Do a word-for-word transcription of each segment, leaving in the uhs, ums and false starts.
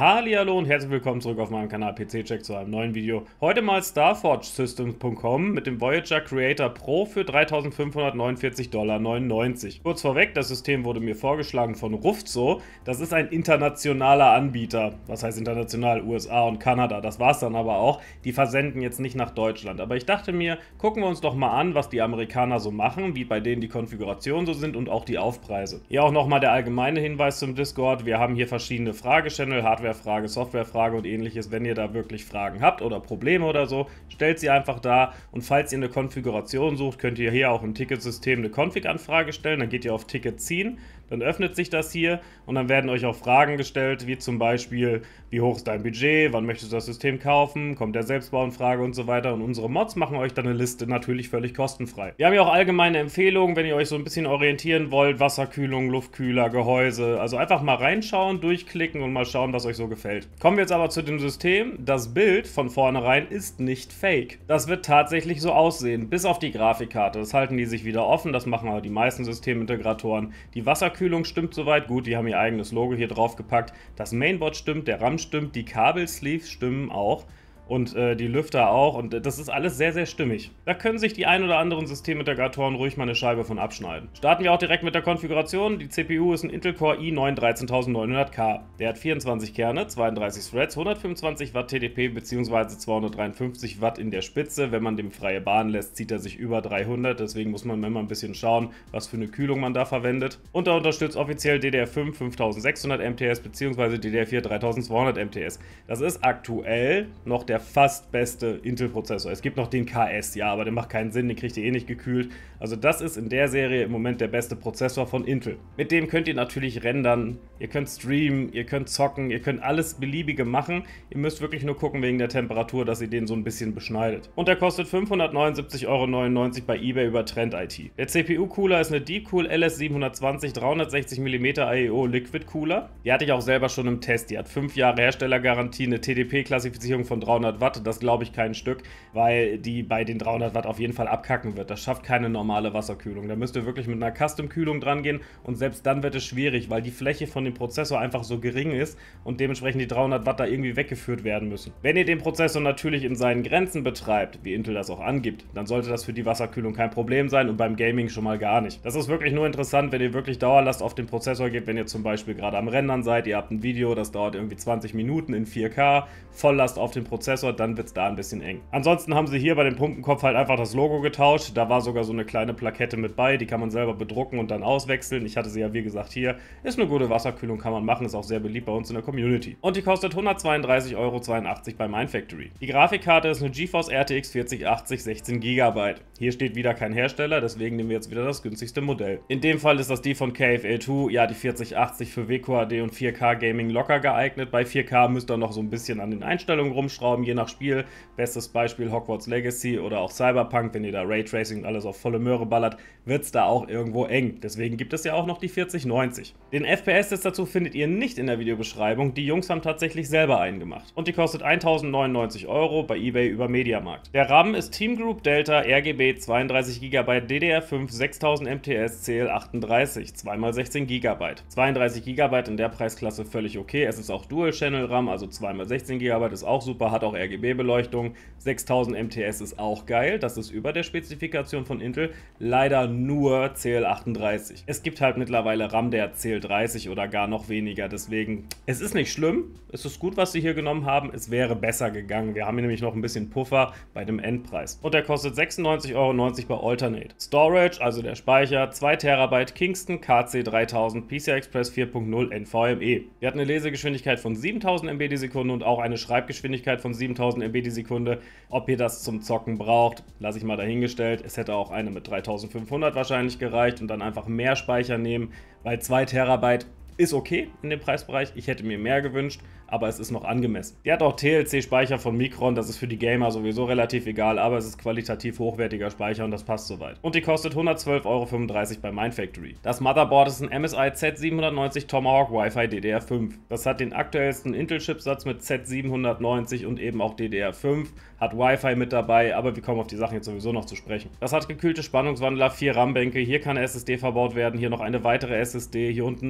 Hallihallo und herzlich willkommen zurück auf meinem Kanal P C-Check zu einem neuen Video. Heute mal Starforge Systems punkt com mit dem Voyager Creator Pro für dreitausendfünfhundertneunundvierzig Dollar neunundneunzig. Kurz vorweg, das System wurde mir vorgeschlagen von Rufzo. Das ist ein internationaler Anbieter. Was heißt international? U S A und Kanada. Das war es dann aber auch. Die versenden jetzt nicht nach Deutschland. Aber ich dachte mir, gucken wir uns doch mal an, was die Amerikaner so machen, wie bei denen die Konfigurationen so sind und auch die Aufpreise. Hier auch nochmal der allgemeine Hinweis zum Discord. Wir haben hier verschiedene Fragechannel, Hardwarefrage, Softwarefrage und ähnliches. Wenn ihr da wirklich Fragen habt oder Probleme oder so, stellt sie einfach da. Und falls ihr eine Konfiguration sucht, könnt ihr hier auch im Ticketsystem eine Config-Anfrage stellen. Dann geht ihr auf Ticket ziehen. Dann öffnet sich das hier und dann werden euch auch Fragen gestellt, wie zum Beispiel, wie hoch ist dein Budget, wann möchtest du das System kaufen, kommt der Selbstbau in Frage und so weiter. Und unsere Mods machen euch dann eine Liste, natürlich völlig kostenfrei. Wir haben ja auch allgemeine Empfehlungen, wenn ihr euch so ein bisschen orientieren wollt, Wasserkühlung, Luftkühler, Gehäuse. Also einfach mal reinschauen, durchklicken und mal schauen, was euch so gefällt. Kommen wir jetzt aber zu dem System. Das Bild von vornherein ist nicht fake. Das wird tatsächlich so aussehen, bis auf die Grafikkarte. Das halten die sich wieder offen, das machen aber die meisten Systemintegratoren. Die Wasserkühlung Kühlung stimmt soweit, gut, die haben ihr eigenes Logo hier drauf gepackt. Das Mainboard stimmt, der RAM stimmt, die Kabelsleeves stimmen auch. Und äh, die Lüfter auch. Und äh, das ist alles sehr, sehr stimmig. Da können sich die ein oder anderen Systemintegratoren ruhig mal eine Scheibe von abschneiden. Starten wir auch direkt mit der Konfiguration. Die C P U ist ein Intel Core i neun dreizehntausendneunhundert K. Der hat vierundzwanzig Kerne, zweiunddreißig Threads, hundertfünfundzwanzig Watt T D P bzw. zweihundertdreiundfünfzig Watt in der Spitze. Wenn man dem freie Bahn lässt, zieht er sich über dreihundert. Deswegen muss man immer ein bisschen schauen, was für eine Kühlung man da verwendet. Und er unterstützt offiziell D D R fünf fünftausendsechshundert M T S bzw. D D R vier dreitausendzweihundert M T S. Das ist aktuell noch der fast beste Intel-Prozessor. Es gibt noch den K S, ja, aber der macht keinen Sinn, den kriegt ihr eh nicht gekühlt. Also das ist in der Serie im Moment der beste Prozessor von Intel. Mit dem könnt ihr natürlich rendern, ihr könnt streamen, ihr könnt zocken, ihr könnt alles Beliebige machen. Ihr müsst wirklich nur gucken wegen der Temperatur, dass ihr den so ein bisschen beschneidet. Und der kostet fünfhundertneunundsiebzig Euro neunundneunzig bei eBay über Trend I T. Der C P U-Cooler ist eine Deepcool L S siebenhundertzwanzig dreihundertsechzig Millimeter I E O Liquid Cooler. Die hatte ich auch selber schon im Test. Die hat fünf Jahre Herstellergarantie, eine T D P-Klassifizierung von dreihundert Watt, das glaube ich kein Stück, weil die bei den dreihundert Watt auf jeden Fall abkacken wird. Das schafft keine normale Wasserkühlung. Da müsst ihr wirklich mit einer Custom-Kühlung dran gehen und selbst dann wird es schwierig, weil die Fläche von dem Prozessor einfach so gering ist und dementsprechend die dreihundert Watt da irgendwie weggeführt werden müssen. Wenn ihr den Prozessor natürlich in seinen Grenzen betreibt, wie Intel das auch angibt, dann sollte das für die Wasserkühlung kein Problem sein und beim Gaming schon mal gar nicht. Das ist wirklich nur interessant, wenn ihr wirklich Dauerlast auf den Prozessor gebt, wenn ihr zum Beispiel gerade am Rendern seid, ihr habt ein Video, das dauert irgendwie zwanzig Minuten in vier K, Volllast auf den Prozessor, dann wird es da ein bisschen eng. Ansonsten haben sie hier bei dem Pumpenkopf halt einfach das Logo getauscht. Da war sogar so eine kleine Plakette mit bei, die kann man selber bedrucken und dann auswechseln. Ich hatte sie ja wie gesagt hier. Ist eine gute Wasserkühlung, kann man machen, ist auch sehr beliebt bei uns in der Community. Und die kostet hundertzweiunddreißig Euro zweiundachtzig bei Mindfactory. Die Grafikkarte ist eine GeForce R T X vierzig achtzig sechzehn Gigabyte. Hier steht wieder kein Hersteller, deswegen nehmen wir jetzt wieder das günstigste Modell. In dem Fall ist das die von K F L zwei, ja die vierzig achtzig für W Q H D und vier K Gaming locker geeignet. Bei vier K müsst ihr noch so ein bisschen an den Einstellungen rumschrauben, je nach Spiel. Bestes Beispiel Hogwarts Legacy oder auch Cyberpunk, wenn ihr da Raytracing und alles auf volle Möhre ballert, wird es da auch irgendwo eng. Deswegen gibt es ja auch noch die vierzig neunzig. Den F P S-Test dazu findet ihr nicht in der Videobeschreibung, die Jungs haben tatsächlich selber einen gemacht. Und die kostet eintausendneunundneunzig Euro bei eBay über Mediamarkt. Der RAM ist Team Group Delta R G B zweiunddreißig Gigabyte D D R fünf sechstausend M T S C L achtunddreißig, zwei mal sechzehn Gigabyte. zweiunddreißig Gigabyte in der Preisklasse völlig okay. Es ist auch Dual Channel RAM, also zwei mal sechzehn Gigabyte ist auch super, hat auch R G B-Beleuchtung. sechstausend M T S ist auch geil, das ist über der Spezifikation von Intel, leider nur C L achtunddreißig. Es gibt halt mittlerweile RAM, der hat C L dreißig oder gar noch weniger, deswegen, es ist nicht schlimm, es ist gut, was sie hier genommen haben, es wäre besser gegangen. Wir haben hier nämlich noch ein bisschen Puffer bei dem Endpreis. Und der kostet sechsundneunzig Euro neunzig bei Alternate. Storage, also der Speicher, zwei Terabyte Kingston K C dreitausend P C I Express vier punkt null N V M e. Wir hatten eine Lesegeschwindigkeit von siebentausend M B die Sekunde und auch eine Schreibgeschwindigkeit von siebentausend M B die Sekunde. Ob ihr das zum Zocken braucht, lasse ich mal dahingestellt. Es hätte auch eine mit dreitausendfünfhundert wahrscheinlich gereicht und dann einfach mehr Speicher nehmen, weil zwei Terabyte ist okay in dem Preisbereich. Ich hätte mir mehr gewünscht, aber es ist noch angemessen. Die hat auch T L C-Speicher von Micron, das ist für die Gamer sowieso relativ egal, aber es ist qualitativ hochwertiger Speicher und das passt soweit. Und die kostet hundertzwölf Euro fünfunddreißig bei Mindfactory. Das Motherboard ist ein M S I Z siebenhundertneunzig Tomahawk Wi-Fi D D R fünf. Das hat den aktuellsten Intel-Chipsatz mit Z siebenhundertneunzig und eben auch D D R fünf, hat Wi-Fi mit dabei, aber wir kommen auf die Sachen jetzt sowieso noch zu sprechen. Das hat gekühlte Spannungswandler, vier RAM-Bänke, hier kann eine S S D verbaut werden, hier noch eine weitere S S D, hier unten noch zwei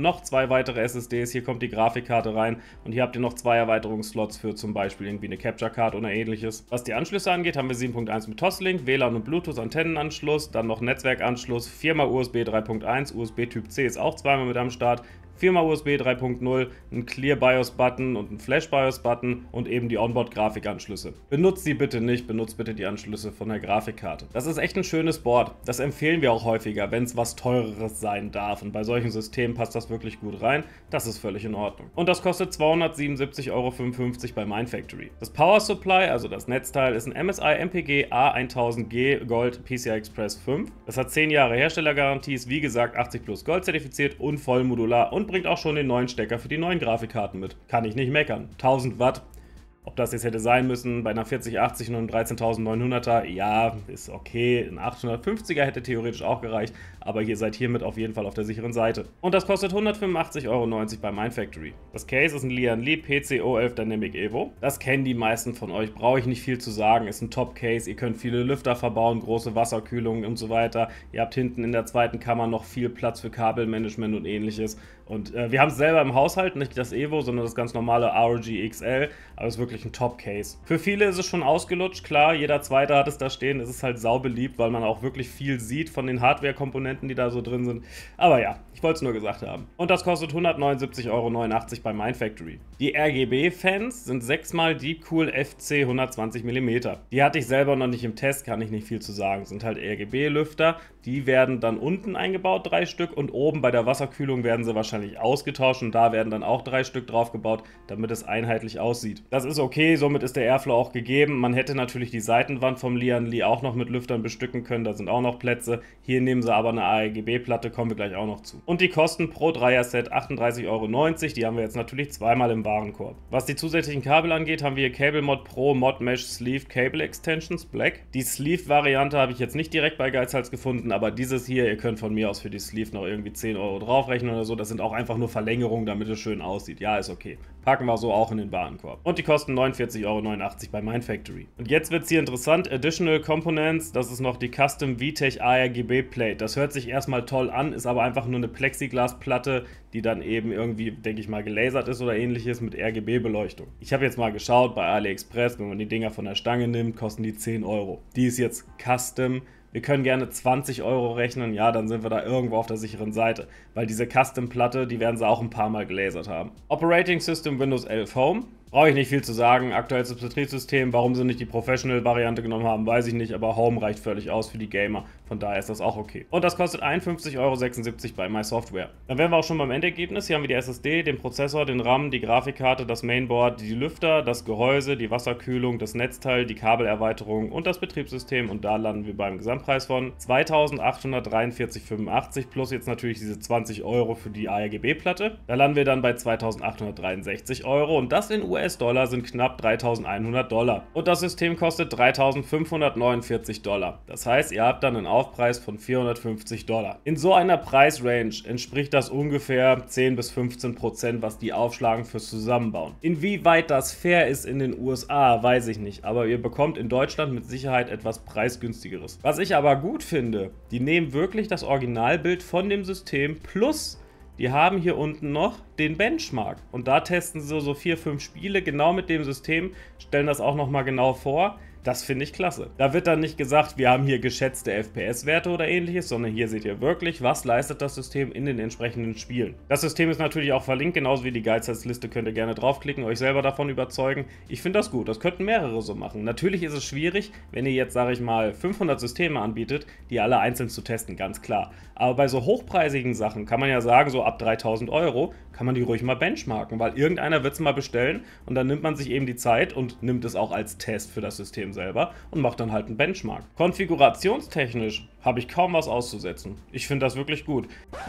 weitere S S Ds, hier kommt die Grafikkarte rein und hier habt ihr noch zwei Erweiterungsslots für zum Beispiel irgendwie eine Capture Card oder ähnliches. Was die Anschlüsse angeht, haben wir sieben Punkt eins mit Toslink, W L A N und Bluetooth Antennenanschluss, dann noch Netzwerkanschluss, viermal U S B drei Punkt eins, U S B Typ C ist auch zweimal mit am Start, viermal U S B drei Punkt null, ein Clear BIOS Button und ein Flash BIOS Button und eben die Onboard Grafikanschlüsse. Benutzt sie bitte nicht, benutzt bitte die Anschlüsse von der Grafikkarte. Das ist echt ein schönes Board. Das empfehlen wir auch häufiger, wenn es was teureres sein darf. Und bei solchen Systemen passt das wirklich gut rein. Das ist völlig in Ordnung. Und das kostet zweihundertsiebenundsiebzig Euro fünfundfünfzig bei Mindfactory. Das Power Supply, also das Netzteil, ist ein M S I M P G A tausend G Gold P C I Express fünf. Das hat zehn Jahre Herstellergarantie, ist wie gesagt achtzig plus Gold zertifiziert und voll modular und bringt auch schon den neuen Stecker für die neuen Grafikkarten mit. Kann ich nicht meckern. tausend Watt. Ob das jetzt hätte sein müssen, bei einer vierzig achtzig und einem dreizehntausendneunhunderter, ja, ist okay. Ein achthundertfünfziger hätte theoretisch auch gereicht, aber ihr seid hiermit auf jeden Fall auf der sicheren Seite. Und das kostet hundertfünfundachtzig Euro neunzig bei Mindfactory. Das Case ist ein Lian Li P C O elf Dynamic Evo. Das kennen die meisten von euch, brauche ich nicht viel zu sagen. Ist ein Top-Case, ihr könnt viele Lüfter verbauen, große Wasserkühlungen und so weiter. Ihr habt hinten in der zweiten Kammer noch viel Platz für Kabelmanagement und ähnliches. Und äh, wir haben es selber im Haushalt, nicht das Evo, sondern das ganz normale R O G X L, aber es ist wirklich ein Top-Case. Für viele ist es schon ausgelutscht, klar, jeder Zweite hat es da stehen, es ist halt saubeliebt, weil man auch wirklich viel sieht von den Hardware-Komponenten, die da so drin sind. Aber ja, ich wollte es nur gesagt haben. Und das kostet hundertneunundsiebzig Euro neunundachtzig bei Mindfactory. Die R G B-Fans sind sechs mal Deepcool F C hundertzwanzig Millimeter. Die hatte ich selber noch nicht im Test, kann ich nicht viel zu sagen. Sind halt R G B-Lüfter, die werden dann unten eingebaut, drei Stück, und oben bei der Wasserkühlung werden sie wahrscheinlich ausgetauscht und da werden dann auch drei Stück drauf gebaut, damit es einheitlich aussieht. Das ist okay, somit ist der Airflow auch gegeben. Man hätte natürlich die Seitenwand vom Lian Li auch noch mit Lüftern bestücken können, da sind auch noch Plätze. Hier nehmen sie aber eine R G B-Platte, kommen wir gleich auch noch zu. Und die kosten pro Dreier-Set achtunddreißig Euro neunzig, die haben wir jetzt natürlich zweimal im Warenkorb. Was die zusätzlichen Kabel angeht, haben wir hier Cable Mod Pro Mod Mesh Sleeve Cable Extensions Black. Die Sleeve-Variante habe ich jetzt nicht direkt bei Geizhals gefunden, aber dieses hier, ihr könnt von mir aus für die Sleeve noch irgendwie zehn Euro draufrechnen oder so. Das sind auch einfach nur Verlängerungen, damit es schön aussieht. Ja, ist okay. Packen wir so auch in den Warenkorb. Und die kosten neunundvierzig Euro neunundachtzig bei Mindfactory. Und jetzt wird es hier interessant. Additional Components, das ist noch die Custom V TEC A R G B Plate. Das hört sich erstmal toll an, ist aber einfach nur eine Plexiglasplatte, die dann eben irgendwie, denke ich mal, gelasert ist oder ähnliches mit R G B-Beleuchtung. Ich habe jetzt mal geschaut bei AliExpress, wenn man die Dinger von der Stange nimmt, kosten die zehn Euro. Die ist jetzt Custom. Wir können gerne zwanzig Euro rechnen, ja, dann sind wir da irgendwo auf der sicheren Seite, weil diese Custom-Platte, die werden sie auch ein paar Mal gelasert haben. Operating System Windows elf Home. Brauche ich nicht viel zu sagen. Aktuelles Betriebssystem, warum sie nicht die Professional-Variante genommen haben, weiß ich nicht, aber Home reicht völlig aus für die Gamer. Von daher ist das auch okay. Und das kostet einundfünfzig Euro sechsundsiebzig bei MySoftware. Dann wären wir auch schon beim Endergebnis. Hier haben wir die S S D, den Prozessor, den RAM, die Grafikkarte, das Mainboard, die Lüfter, das Gehäuse, die Wasserkühlung, das Netzteil, die Kabelerweiterung und das Betriebssystem. Und da landen wir beim Gesamtpreis von zweitausendachthundertdreiundvierzig Euro fünfundachtzig plus jetzt natürlich diese zwanzig Euro für die A R G B-Platte. Da landen wir dann bei zweitausendachthundertdreiundsechzig Euro und das in U S-Dollar sind knapp dreitausendeinhundert Dollar. Und das System kostet dreitausendfünfhundertneunundvierzig Dollar. Das heißt, ihr habt dann einen Aufpreis von vierhundertfünfzig Dollar. In so einer Preisrange entspricht das ungefähr zehn bis fünfzehn Prozent, was die aufschlagen fürs Zusammenbauen. Inwieweit das fair ist in den U S A, weiß ich nicht, aber ihr bekommt in Deutschland mit Sicherheit etwas preisgünstigeres. Was ich aber gut finde, die nehmen wirklich das Originalbild von dem System plus die haben hier unten noch den Benchmark und da testen sie so vier, fünf Spiele genau mit dem System, stellen das auch nochmal genau vor. Das finde ich klasse. Da wird dann nicht gesagt, wir haben hier geschätzte F P S-Werte oder ähnliches, sondern hier seht ihr wirklich, was leistet das System in den entsprechenden Spielen. Das System ist natürlich auch verlinkt, genauso wie die Geizhals-Liste, könnt ihr gerne draufklicken, euch selber davon überzeugen. Ich finde das gut, das könnten mehrere so machen. Natürlich ist es schwierig, wenn ihr jetzt, sage ich mal, fünfhundert Systeme anbietet, die alle einzeln zu testen, ganz klar. Aber bei so hochpreisigen Sachen kann man ja sagen, so ab dreitausend Euro kann man die ruhig mal benchmarken, weil irgendeiner wird es mal bestellen und dann nimmt man sich eben die Zeit und nimmt es auch als Test für das System selber und macht dann halt einen Benchmark. Konfigurationstechnisch habe ich kaum was auszusetzen. Ich finde das wirklich gut.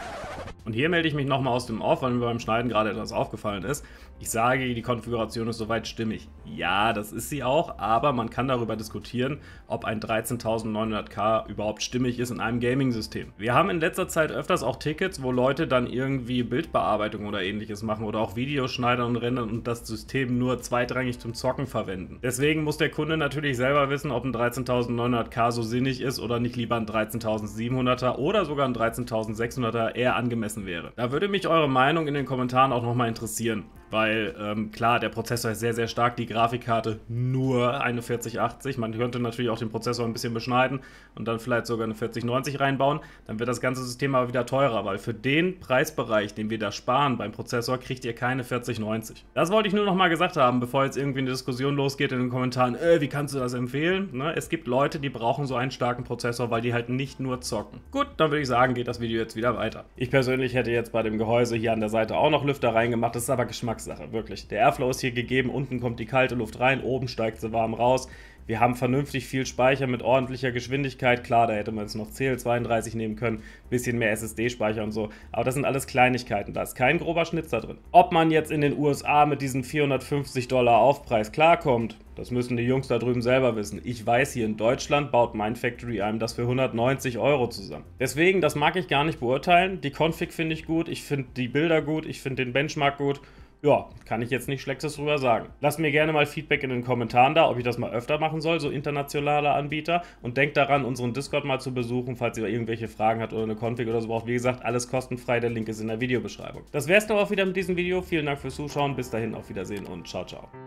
Und hier melde ich mich nochmal aus dem Off, weil mir beim Schneiden gerade etwas aufgefallen ist. Ich sage, die Konfiguration ist soweit stimmig. Ja, das ist sie auch, aber man kann darüber diskutieren, ob ein dreizehntausendneunhundert K überhaupt stimmig ist in einem Gaming-System. Wir haben in letzter Zeit öfters auch Tickets, wo Leute dann irgendwie Bildbearbeitung oder ähnliches machen oder auch Videos schneidern und rendern und das System nur zweitrangig zum Zocken verwenden. Deswegen muss der Kunde natürlich selber wissen, ob ein dreizehntausendneunhundert K so sinnig ist oder nicht lieber ein dreizehntausendsiebenhunderter oder sogar ein dreizehntausendsechshunderter eher angemessen angemessen wäre. Da würde mich eure Meinung in den Kommentaren auch nochmal interessieren, weil ähm, klar, der Prozessor ist sehr, sehr stark, die Grafikkarte nur eine vierzig achtzig, man könnte natürlich auch den Prozessor ein bisschen beschneiden und dann vielleicht sogar eine vierzig neunzig reinbauen, dann wird das ganze System aber wieder teurer, weil für den Preisbereich, den wir da sparen beim Prozessor, kriegt ihr keine vierzig neunzig. Das wollte ich nur noch mal gesagt haben, bevor jetzt irgendwie eine Diskussion losgeht in den Kommentaren, äh, wie kannst du das empfehlen? Ne? Es gibt Leute, die brauchen so einen starken Prozessor, weil die halt nicht nur zocken. Gut, dann würde ich sagen, geht das Video jetzt wieder weiter. Ich persönlich hätte jetzt bei dem Gehäuse hier an der Seite auch noch Lüfter reingemacht, das ist aber Geschmackssache, wirklich. Der Airflow ist hier gegeben, unten kommt die kalte Luft rein, oben steigt sie warm raus. Wir haben vernünftig viel Speicher mit ordentlicher Geschwindigkeit. Klar, da hätte man jetzt noch C L zweiunddreißig nehmen können, bisschen mehr S S D-Speicher und so. Aber das sind alles Kleinigkeiten, da ist kein grober Schnitzer drin. Ob man jetzt in den U S A mit diesen vierhundertfünfzig Dollar Aufpreis klarkommt, das müssen die Jungs da drüben selber wissen. Ich weiß, hier in Deutschland baut Mindfactory einem das für hundertneunzig Euro zusammen. Deswegen, das mag ich gar nicht beurteilen. Die Config finde ich gut, ich finde die Bilder gut, ich finde den Benchmark gut. Ja, kann ich jetzt nicht Schlechtes drüber sagen. Lasst mir gerne mal Feedback in den Kommentaren da, ob ich das mal öfter machen soll, so internationale Anbieter. Und denkt daran, unseren Discord mal zu besuchen, falls ihr irgendwelche Fragen habt oder eine Config oder so braucht. Wie gesagt, alles kostenfrei, der Link ist in der Videobeschreibung. Das wär's dann auch wieder mit diesem Video. Vielen Dank fürs Zuschauen, bis dahin, auf Wiedersehen und ciao, ciao.